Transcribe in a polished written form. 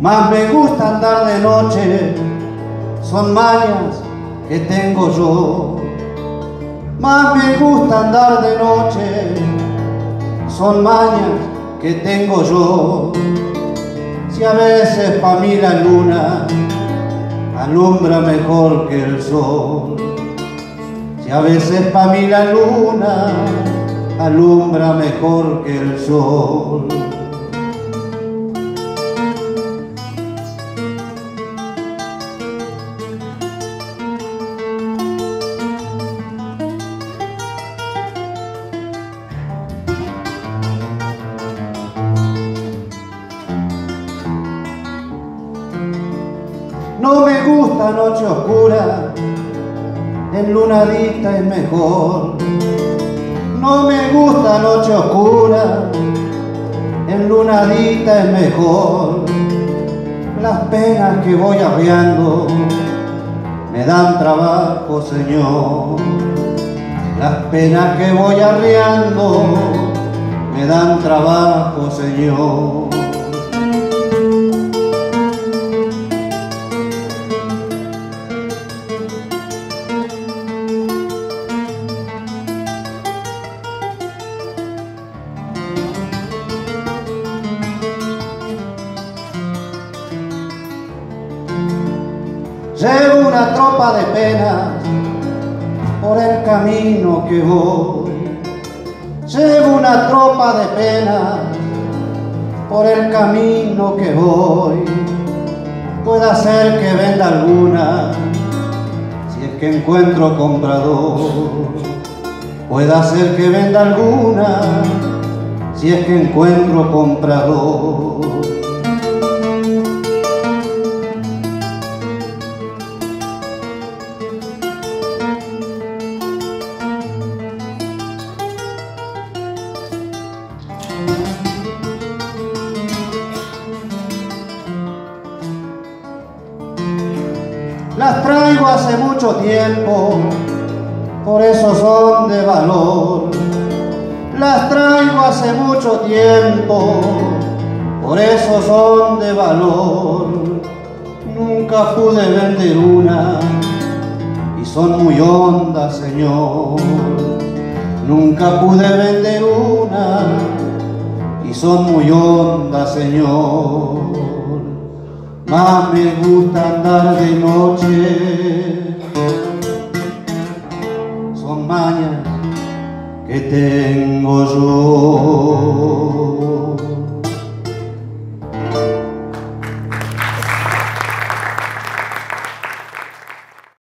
Más me gusta andar de noche, son mañas que tengo yo. Más me gusta andar de noche, son mañas que tengo yo. Si a veces pa' mí la luna alumbra mejor que el sol, si a veces pa' mí la luna alumbra mejor que el sol. No me gusta noche oscura, enlunadita es mejor. No me gusta noche oscura, enlunadita es mejor. Las penas que voy arriando me dan trabajo, Señor. Las penas que voy arriando me dan trabajo, Señor. Llevo una tropa de penas por el camino que voy. Llevo una tropa de penas por el camino que voy. Puede ser que venda alguna si es que encuentro comprador. Puede ser que venda alguna si es que encuentro comprador. Las traigo hace mucho tiempo, por eso son de valor. Las traigo hace mucho tiempo, por eso son de valor. Nunca pude vender una y son muy hondas, Señor. Nunca pude vender una y son muy hondas, Señor. Más me gusta andar de noche, son mañas que tengo yo.